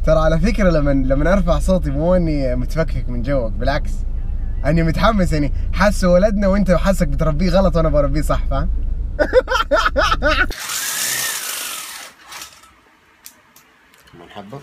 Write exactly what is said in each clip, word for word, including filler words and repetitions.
ترى على فكرة لما لما ارفع صوتي مو اني متفكك من جوك، بالعكس اني متحمس، يعني حاسه ولدنا وانت حاسك بتربيه غلط وانا بربيه صح، فاهم؟ مرحبا.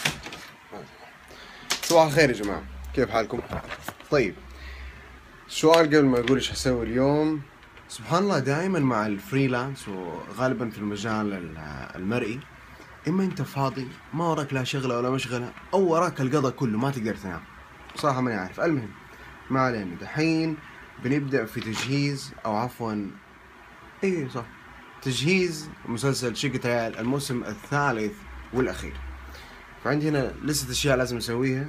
صباح الخير يا جماعة، كيف حالكم؟ طيب السؤال قبل ما اقول ايش حسوي اليوم، سبحان الله دائما مع الفريلانس وغالبا في المجال المرئي، اما انت فاضي ما وراك لا شغله ولا مشغله، او وراك القضاء كله ما تقدر تنام. صراحه ماني عارف، المهم ما علينا. دحين بنبدا في تجهيز او عفوا ايه صح تجهيز مسلسل شقة العيال الموسم الثالث والاخير. فعندي هنا لسه اشياء لازم اسويها،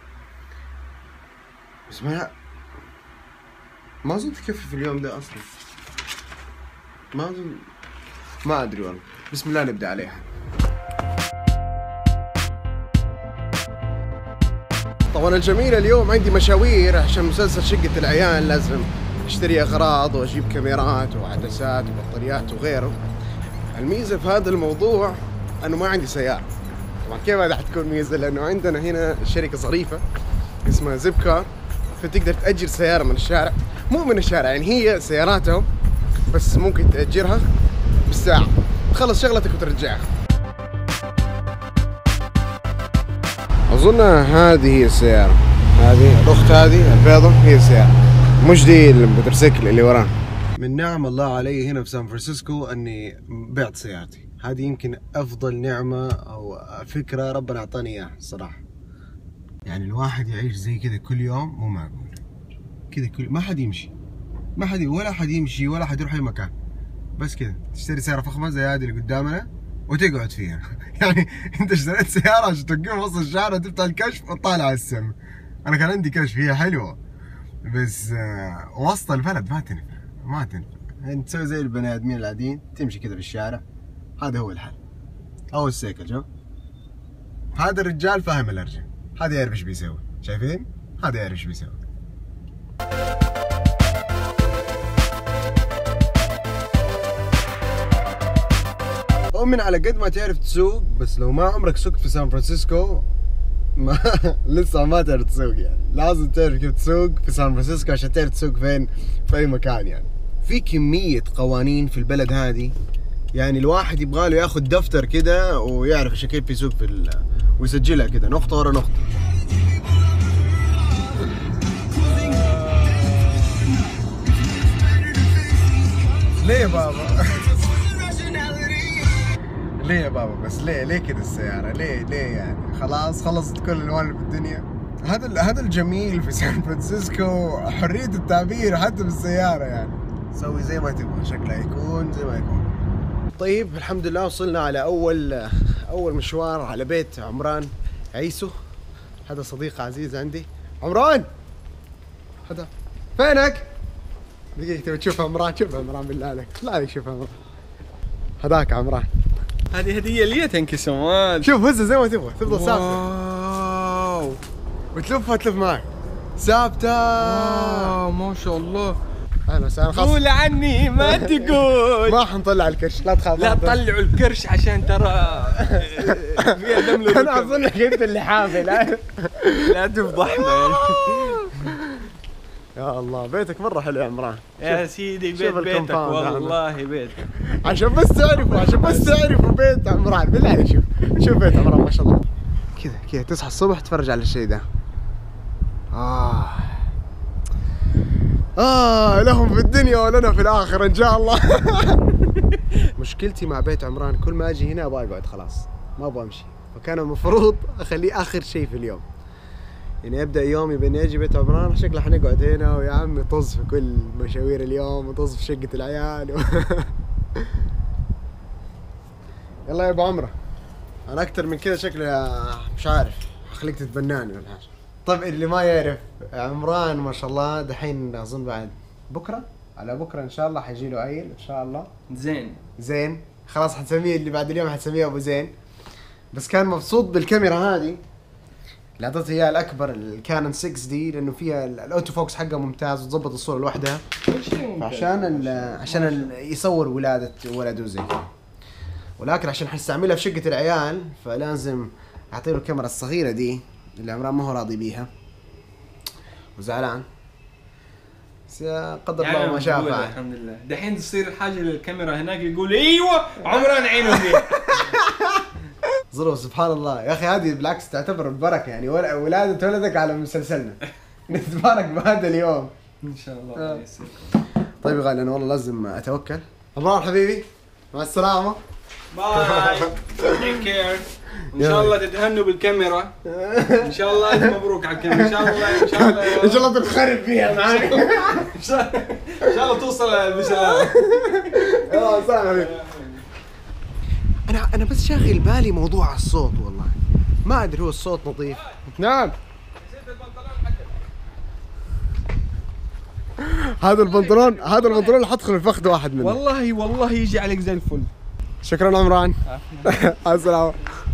بس ما ما اظن تكفي في اليوم ده اصلا، ما اظن، ما ادري والله. بسم الله نبدا عليها. طبعا الجميل اليوم عندي مشاوير عشان مسلسل شقة العيال، لازم اشتري اغراض واجيب كاميرات وعدسات وبطاريات وغيره. الميزة في هذا الموضوع انه ما عندي سيارة. طبعا كيف هذا حتكون ميزة؟ لانه عندنا هنا شركة ظريفة اسمها زيب كار، فتقدر تأجر سيارة من الشارع، مو من الشارع يعني هي سياراتهم، بس ممكن تأجرها بالساعة، تخلص شغلتك وترجعها. أظن هذه هي السيارة، هذه الأخت هذه البيضة هي السيارة، مش دي الموتورسيكل اللي وراه. من نعم الله علي هنا في سان فرانسيسكو أني بعت سيارتي، هذه يمكن أفضل نعمة أو فكرة ربنا أعطاني إياها الصراحة. يعني الواحد يعيش زي كذا كل يوم مو معقول، كذا كل ما حد يمشي، ما حد ولا حد يمشي ولا حد يروح أي مكان، بس كذا تشتري سيارة فخمة زي هذه اللي قدامنا وتقعد فيها. يعني انت اشتريت سيارة عشان توقفها وسط الشارع وتفتح الكشف وتطالع على السما. انا كان عندي كشف هي حلوة، بس وسط البلد ما تنفع، ما تنفع. انت تسوي زي البني ادمين العاديين، تمشي كذا في الشارع، هذا هو الحل. او السيكل، شوف هذا الرجال فاهم الارجل، هذا يعرف ايش بيسوي، شايفين؟ هذا يعرف ايش بيسوي. ومن على قد ما تعرف تسوق، بس لو ما عمرك سوقت في سان فرانسيسكو ما لسه ما تعرف تسوق. يعني لازم تعرف كيف تسوق في سان فرانسيسكو عشان تعرف تسوق فين في اي مكان. يعني في كمية قوانين في البلد هذه، يعني الواحد يبغى له ياخذ دفتر كده ويعرف ايش كيف يسوق في ال... ويسجلها كده نقطة ورا نقطة. ليه يا بابا؟ ليه يا بابا بس ليه ليه كده السيارة؟ ليه ليه يعني؟ خلاص خلصت كل الالوان اللي في الدنيا. هذا هذا الجميل في سان فرانسيسكو، حرية التعبير حتى بالسيارة. يعني سوي زي ما تبغى، شكلها يكون زي ما يكون. طيب الحمد لله وصلنا على اول اول مشوار على بيت عمران عيسو، هذا صديق عزيز عندي. عمران هذا فينك؟ دقيقة تبي تشوف عمران؟ شوف عمران بالله عليك، لا عليك شوف عمران، هذاك عمران. هذه هدية لي تنكسمات. شوف هزه زي ما تبغى، تفضل ثابتة. واو وتلفها تلف معك ثابتة. واو ما شاء الله. اهلا وسهلا. خلاص قول عني ما تقول. ما حنطلع الكرش، لا تخاف. لا تطلعوا الكرش عشان ترى فيها دم. انا اظنك انت اللي حافل. لا تفضحنا. يا الله بيتك مرة حلو يا عمران. يا سيدي بيت بيتك والله بيتك. عشان بس تعرفوا عشان بس تعرفوا بيت عمران بالله عليك. شوف شوف بيت عمران ما شاء الله. كذا كذا تصحى الصبح تتفرج على الشيء ده. آه آه لهم في الدنيا ولنا في الآخرة إن شاء الله. مشكلتي مع بيت عمران كل ما أجي هنا أبغى أقعد خلاص، ما أبغى أمشي، فكان المفروض أخليه آخر شيء في اليوم. يعني ابدا يومي باني اجي بيت عمران، شكله حنقعد هنا ويا عمي طز في كل مشاوير اليوم وطز في شقة العيال و... يلا يا ابو عمره، انا اكثر من كذا شكله مش عارف، خليك تتبناني ولا حاجه. طيب اللي ما يعرف عمران ما شاء الله دحين اظن بعد بكره على بكره ان شاء الله حيجي له عيل ان شاء الله. زين زين خلاص حنسميه اللي بعد اليوم حنسميه ابو زين. بس كان مبسوط بالكاميرا هذه اللي اعطيته اياها الاكبر، الكانون ستة دي، لانه فيها الاوتو فوكس حقها ممتاز وتظبط الصوره لوحدها. كل شيء ممتاز عشان ال عشان ال يصور ولاده ولده زي كذا. ولكن عشان حنستعملها في شقه العيال فلازم اعطي له الكاميرا الصغيره دي اللي عمران ما هو راضي بيها وزعلان، بس قدر الله ما شاء فعل. الحمد لله. دحين تصير الحاجه للكاميرا هناك يقول ايوه عمران عينه دي. ظروف سبحان الله يا اخي، هذه بالعكس تعتبر البركه يعني، ولاده ولدك على مسلسلنا. نتبارك بهذا اليوم ان شاء الله. آه. طيب يا غالي انا والله لازم اتوكل. عمران حبيبي مع السلامه. باي. تيك كير. ان شاء الله تتهنوا بالكاميرا. ان شاء الله الف مبروك على الكاميرا. ان شاء الله ان شاء الله ان شاء الله تنخرب فيها معاك. ان شاء الله توصل بسلام. يلا سلام حبيبي. انا انا بس شاغل بالي موضوع الصوت والله، ما ادري هو الصوت نظيف. نعم. هذا البنطلون هذا البنطلون اللي حدخل في فخذ واحد منه. والله والله يجي عليك زي الفل. شكرا عمران. السلام.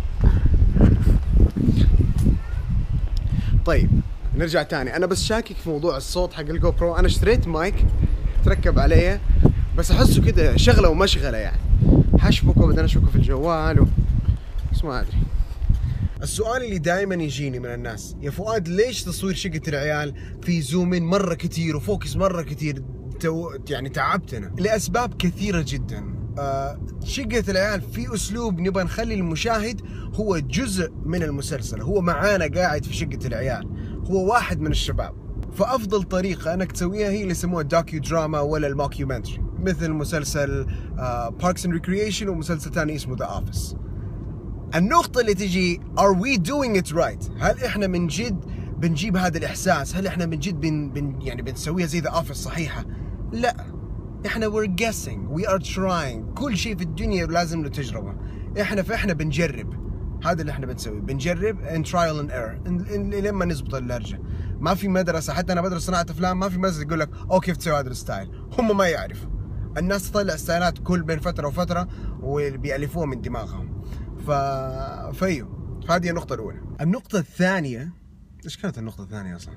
طيب نرجع تاني، انا بس شاكك في موضوع الصوت حق الجو برو. انا اشتريت مايك تركب عليه بس احسه كده شغله ومشغله يعني، حشبكه وبعدين اشبكه في الجوال و... بس ما ادري. السؤال اللي دائما يجيني من الناس، يا فؤاد ليش تصوير شقة العيال في زومين مرة كثير وفوكس مرة كثير؟ تو... يعني تعبتنا لأسباب كثيرة جدا. آه شقة العيال في أسلوب نبغى نخلي المشاهد هو جزء من المسلسل، هو معانا قاعد في شقة العيال، هو واحد من الشباب. فأفضل طريقة أنك تسويها هي اللي يسموها الدوكيو دراما ولا الموكيومنتري، مثل مسلسل باركس اند ريكريشن ومسلسل ثاني اسمه ذا اوفيس. النقطة اللي تجي are we doing it right؟ هل احنا من جد بنجيب هذا الإحساس؟ هل احنا من جد بن, بن يعني بنسويها زي ذا اوفيس صحيحة؟ لا، احنا we're guessing we are trying. كل شيء في الدنيا لازم له تجربة. احنا فاحنا بنجرب، هذا اللي احنا بنسويه، بنجرب and trial and error لما نزبط اللهجة. ما في مدرسة، حتى أنا بدرس صناعة أفلام، ما في مدرسة تقول لك أو كيف تسوي هذا الستايل، هم ما يعرفوا. الناس تطلع ستايلات كل بين فترة وفترة وبيألفوها من دماغهم. ف... فايو فهذه النقطة الأولى. النقطة الثانية، إيش كانت النقطة الثانية أصلا؟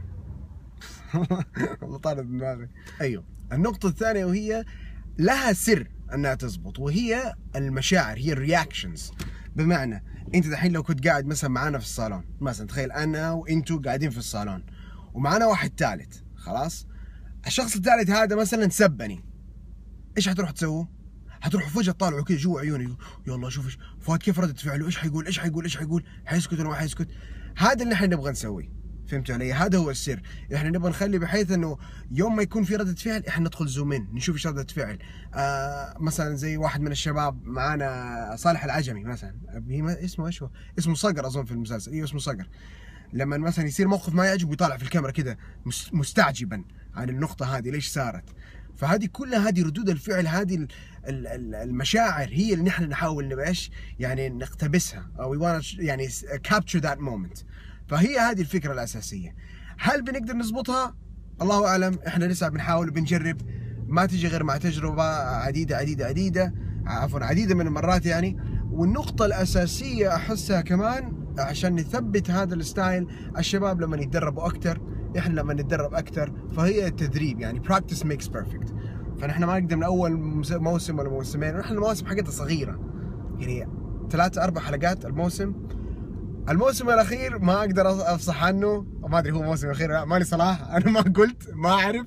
والله طالت دماغي. أيوه النقطة الثانية وهي لها سر أنها تزبط، وهي المشاعر، هي الرياكشنز. بمعنى أنت دحين لو كنت قاعد مثلا معانا في الصالون، مثلا تخيل أنا وأنتوا قاعدين في الصالون ومعانا واحد ثالث، خلاص؟ الشخص الثالث هذا مثلا سبني، إيش حتروح تسووا؟ حتروحوا فجأة تطالعوا كذا جوا عيوني، يلا شوف ايش فؤاد كيف ردة فعله، ايش حيقول ايش حيقول ايش حيقول، حيسكت ولا ما حيسكت. هذا اللي احنا نبغى نسويه، فهمتوا علي؟ هذا هو السر. احنا نبغى نخلي بحيث انه يوم ما يكون في ردة فعل احنا ندخل زومين نشوف ايش ردة فعل. آه مثلا زي واحد من الشباب معانا صالح العجمي مثلا، اسمه ايش هو؟ اسمه صقر اظن في المسلسل، ايوه اسمه صقر. لما مثلا يصير موقف ما يعجبه يطالع في الكاميرا كذا مستعجبا عن النقطة هذه ليش صارت. فهذه كلها هذه ردود الفعل، هذه المشاعر هي اللي نحن نحاول نبقاش يعني نقتبسها، او يعني capture that moment. فهي هذه الفكرة الأساسية. هل بنقدر نضبطها؟ الله أعلم. احنا لسه بنحاول وبنجرب، ما تجي غير مع تجربة عديدة عديدة عديدة عفوا عديدة من المرات يعني. والنقطة الأساسية أحسها كمان عشان نثبت هذا الستايل، الشباب لما يتدربوا أكتر، احنا لما نتدرب اكثر، فهي التدريب يعني practice makes perfect. فنحن ما نقدر من اول موسم ولا موسمين، نحن المواسم حقتها صغيره يعني ثلاث اربع حلقات الموسم. الموسم الاخير ما اقدر افصح عنه، ما ادري هو الموسم الاخير لا ماني صلاح، انا ما قلت ما اعرف.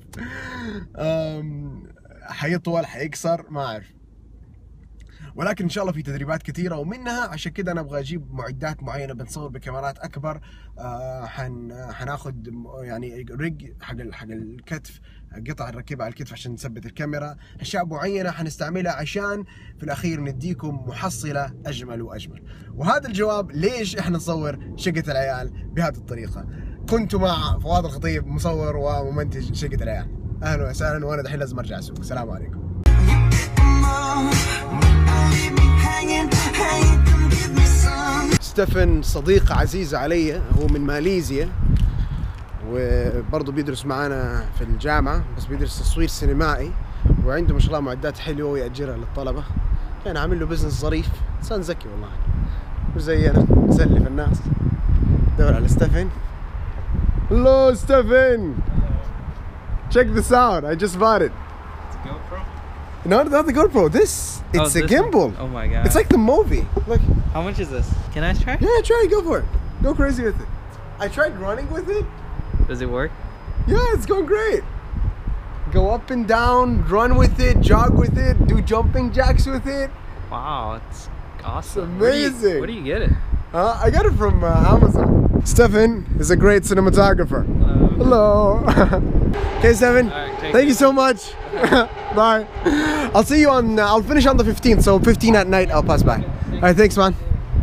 حيطول حيقصر ما اعرف، ولكن ان شاء الله في تدريبات كثيره ومنها عشان كذا انا ابغى اجيب معدات معينه، بنصور بكاميرات اكبر. آه حن حناخذ يعني ريج حق حق الكتف، قطع نركبها على الكتف عشان نثبت الكاميرا، اشياء معينه حنستعملها عشان في الاخير نديكم محصله اجمل واجمل. وهذا الجواب ليش احنا نصور شقة العيال بهذه الطريقه. كنت مع فؤاد الخطيب مصور وممنتج شقة العيال. اهلا وسهلا، وانا دحين لازم ارجع اسوق. السلام عليكم. ستيفن صديق عزيز علي، هو من ماليزيا وبرضه بيدرس معانا في الجامعة، بس بيدرس تصوير سينمائي، وعنده ما شاء الله معدات حلوة ويأجرها للطلبة. كان عامل له بزنس ظريف، إنسان ذكي والله، مش زينا نسلف الناس. دور على ستيفن. Hello Stephen. Check this out. I just bought it. It's a GoPro? No, not the GoPro. This, it's Oh, a this gimbal. one? Oh my god. It's like the movie. Look. How much is this? Can I try? Yeah, try it. Go for it. Go crazy with it. I tried running with it. Does it work? Yeah, it's going great. Go up and down, run with it, jog with it, do jumping jacks with it. Wow, it's awesome. It's amazing. Where do you, where do you get it? Uh, I got it from uh, Amazon. Stefan is a great cinematographer. Hello. Hello. Okay, Stefan. All right, take Thank you so much. Bye. I'll see you on. Uh, I'll finish on the fifteenth. So fifteen at night, I'll pass by. All right, thanks, man.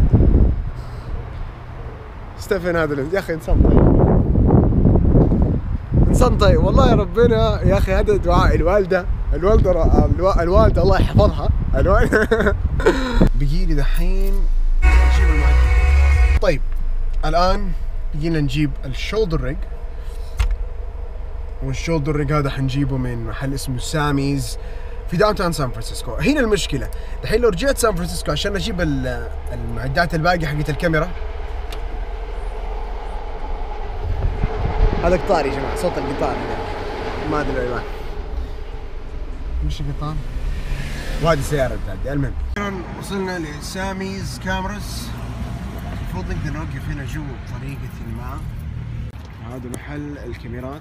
ستيفن هذا يا اخي انسان طيب. انسان طيب والله يا ربنا يا اخي. هذا دعاء الوالده. الوالده الو... الوالده الله يحفظها. الوالده بيجي لي دحين نجيب المعدل. طيب الان بيجينا نجيب الشولدر ريج. والشولدر ريج هذا حنجيبه من محل اسمه ساميز في داون تاون سان فرانسيسكو. هنا المشكله دحين لو رجعت سان فرانسيسكو عشان اجيب المعدات الباقيه حقت الكاميرا. هذا قطار يا جماعه، صوت القطار ما ادري الوان. مش قطار وهذه سياره بتعدي. المهم وصلنا لساميز كاميراز. المفروض نقدر نوقف هنا جوا بطريقه ما. هذا محل الكاميرات.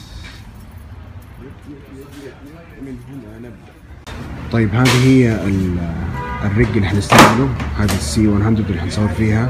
من هنا نبدا. طيب هذه هي الرج اللي حنستعمله. هذه السي مية اللي حنصور فيها.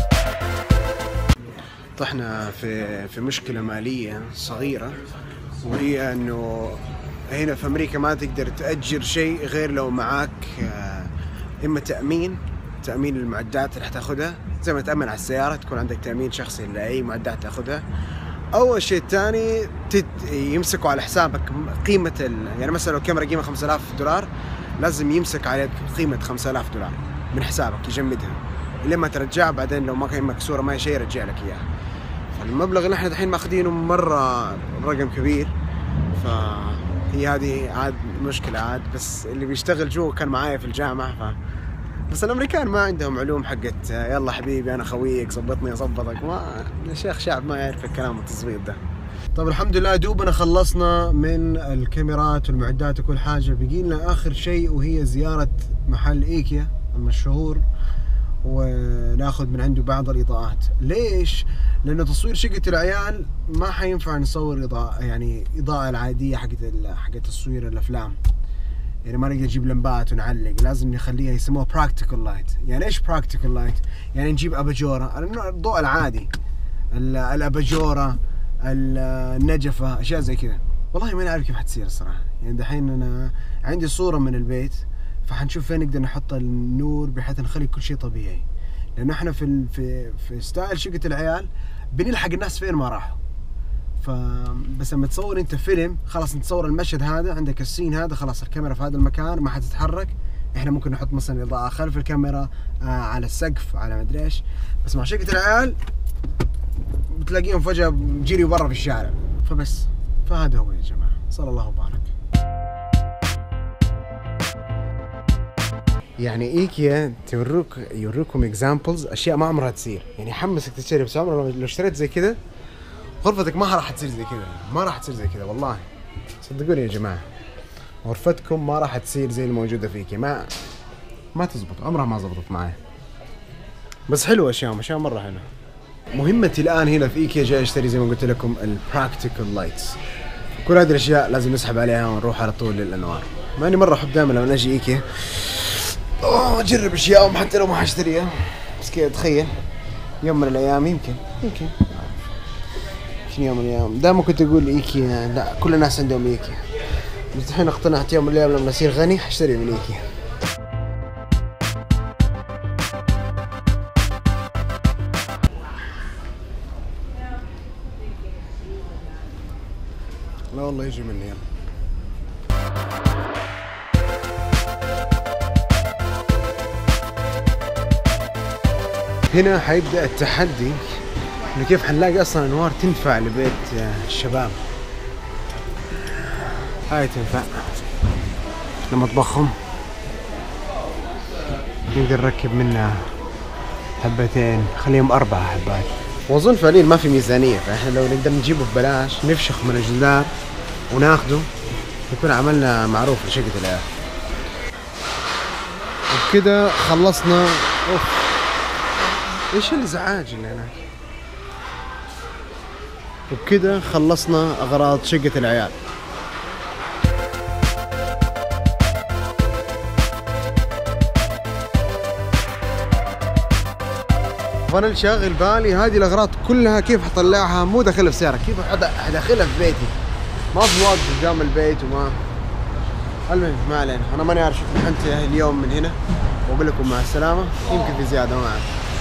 طحنا في في مشكلة مالية صغيرة، وهي انه هنا في امريكا ما تقدر تأجر شيء غير لو معاك اما تأمين تأمين المعدات اللي حتاخدها، زي ما تأمن على السيارة تكون عندك تأمين شخصي لأي معدات تاخدها، او الشيء الثاني يمسكوا على حسابك قيمة ال... يعني مثلا لو كاميرا قيمة خمسة آلاف دولار لازم يمسك عليك قيمة خمسة آلاف دولار من حسابك يجمدها لما ترجع بعدين. لو ما كان مكسورة ما هي شيء يرجع لك اياها. فالمبلغ اللي احنا دحين ماخذينه مرة رقم كبير، فهي هذه عاد مشكلة عاد. بس اللي بيشتغل جوا كان معايا في الجامعة ف... بس الامريكان ما عندهم علوم حقت يلا حبيبي انا خويك ظبطني اظبطك. ما يا شيخ شعب ما يعرف الكلام التظبيط ده. طب الحمد لله دوبنا خلصنا من الكاميرات والمعدات وكل حاجة. بقي لنا اخر شيء وهي زيارة محل ايكيا المشهور وناخذ من عنده بعض الاضاءات. ليش؟ لانه تصوير شقة العيال ما حينفع نصور اضاءة يعني اضاءة العادية حقت حقت تصوير الافلام. يعني ما نقدر نجيب لمبات ونعلق، لازم نخليها يسموها براكتيكال لايت. يعني ايش براكتيكال لايت؟ يعني نجيب اباجوره، الضوء العادي، الاباجوره، النجفه، اشياء زي كذا. والله ما نعرف كيف حتصير الصراحه. يعني دحين انا عندي صوره من البيت فحنشوف فين نقدر نحط النور بحيث نخلي كل شيء طبيعي. لانه احنا في في في ستايل شقة العيال بنلحق الناس فين ما راحوا. فبس لما تصور انت فيلم خلاص نتصور المشهد هذا عندك السين هذا خلاص الكاميرا في هذا المكان ما حتتحرك. احنا ممكن نحط مثلا اضاءة خلف الكاميرا آه على السقف على مدري ايش. بس مع شقة العيال بتلاقيهم فجأة جريوا برا في الشارع. فبس فهذا هو يا جماعة. صلى الله وبارك. يعني ايكيا توريك يوريكم اكزامبلز اشياء ما عمرها تصير. يعني حمسك تشتري بس عمرها لو اشتريت زي كذا غرفتك ما راح تصير زي كذا. ما راح تصير زي كذا والله صدقوني يا جماعه. غرفتكم ما راح تصير زي الموجوده فيك. ما ما تزبط عمرها ما زبطت معي. بس حلوه اشياء اشياء مره حلوه. مهمتي الان هنا في ايكيا جاي اشتري زي ما قلت لكم البراكتيكال لايتس. كل هذه الاشياء لازم نسحب عليها ونروح على طول للانوار. مع اني مره احب دائما لما اجي ايكيا اوه اجرب اشياء حتى لو ما حاشتريها. بس كذا تخيل يوم من الايام يمكن يمكن يوم من الايام دائما كنت اقول ايكيا لا كل الناس عندهم ايكيا. بس الحين اقتنعت يوم من الايام لما اصير غني حاشتري من ايكيا. لا والله يجي مني يلا. هنا حيبدأ التحدي انه كيف حنلاقي اصلا انوار تنفع لبيت الشباب. هاي تنفع لمطبخهم نقدر نركب منها حبتين خليهم اربع حبات. واظن فعليا ما في ميزانية، فاحنا لو نقدر نجيبه ببلاش نفشخ من الجدار وناخده نكون عملنا معروف لشقة العيال. وبكده خلصنا. اوف ايش الازعاج اللي هناك. وبكده خلصنا اغراض شقة العيال. فانا اللي شاغل بالي هذه الاغراض كلها كيف حطلعها، مو داخلها في سيارة، كيف حدخلها في بيتي. ما في واقف قدام البيت وما. المهم ما علينا، انا ماني عارف شوف انتهي اليوم من هنا واقول لكم مع السلامة، يمكن في زيادة ما اعرف.